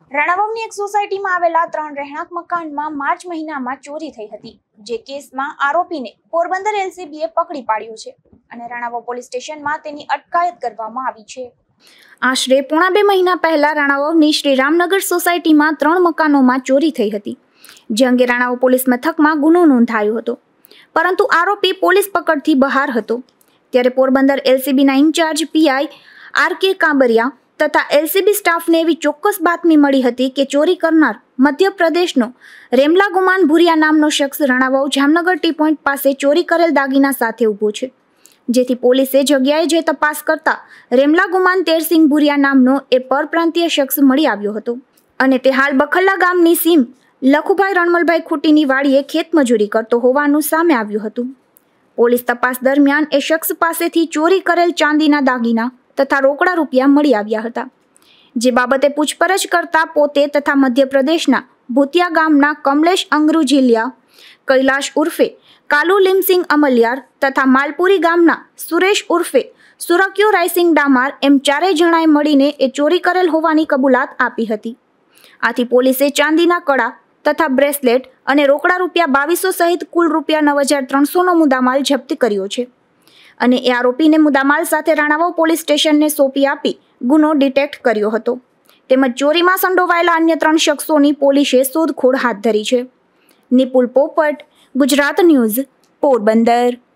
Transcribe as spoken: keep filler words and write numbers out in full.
રાણાવાવની એક સોસાયટીમાં આવેલા ત્રણ રહેણાંક મકાનમાં માર્ચ મહિનામાં ચોરી થઈ હતી, જે કેસમાં આરોપીને પોરબંદર એલસીબીએ પકડી પાડ્યો છે અને રાણાવાવ પોલીસ સ્ટેશનમાં તેની અટકાયત કરવામાં આવી છે। આશરે પોણા બે મહિના પહેલા રાણાવાવની શ્રી રામનગર સોસાયટીમાં ત્રણ મકાનોમાં ચોરી થઈ હતી, જે અંગે રાણાવાવ પોલીસ મથકમાં ગુનો નોંધાયો હતો, પરંતુ આરોપી પોલીસ પકડથી બહાર હતો। ત્યારે પોરબંદર એલસીબીના incharge PI R K Kambariya તથા એલસીબી સ્ટાફને એવી ચોક્કસ બાતમી મળી હતી કે ચોરી કરનાર મધ્યપ્રદેશનો રેમલા ગુમાન ભુરિયા નામનો શખ્સ રાણાવાવ જામનગર ટી પોઈન્ટ પાસે ચોરી કરેલ દાગીના સાથે ઊભો છે, જેથી પોલીસે જગ્યાએ જઈ તપાસ કરતા રેમલા ગુમાન તેરસિંહ ભુરિયા નામનો એ પરપ્રાંતીય શખ્સ મળી આવ્યો હતો અને તે હાલ બખલ્લા ગામની સીમ લખુભાઈ રણમલભાઈ ખૂટીની વાડીએ ખેતમજૂરી કરતો હોવાનું સામે આવ્યું હતું। પોલીસ તપાસ દરમિયાન એ શખ્સ પાસેથી ચોરી કરેલ ચાંદીના દાગીના તથા રોકડા રૂપિયા મળી આવ્યા હતા, જે બાબતે પૂછપરછ કરતા પોતે તથા મધ્યપ્રદેશના ભૂતિયા ગામના કમલેશ અંગરૂજીલિયા, કૈલાશ ઉર્ફે કાલુ લીમસિંગ અમલિયાર તથા માલપુરી ગામના સુરેશ ઉર્ફે સુરક્યો રાયસિંગ ડામાર એમ ચારેય જણાએ મળીને એ ચોરી કરેલ હોવાની કબૂલાત આપી હતી। આથી પોલીસે ચાંદીના કડા તથા બ્રેસલેટ અને રોકડા રૂપિયા બાવીસો સહિત કુલ રૂપિયા નવ હજાર ત્રણસોનો મુદ્દામાલ જપ્ત કર્યો છે અને એ આરોપીને મુદ્દામાલ સાથે રાણાવાવ પોલીસ સ્ટેશનને સોંપી આપી ગુનો ડિટેક્ટ કર્યો હતો, તેમજ ચોરીમાં સંડોવાયેલા અન્ય ત્રણ શખ્સોની પોલીસે શોધખોળ હાથ ધરી છે। નિપુલ પોપટ, ગુજરાત ન્યૂઝ, પોરબંદર।